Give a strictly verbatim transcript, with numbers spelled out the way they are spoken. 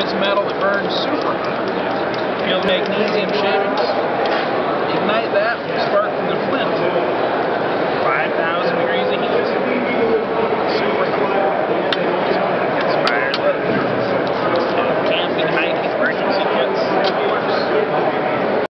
It's metal that burns super. Feel the magnesium shavings. Ignite that.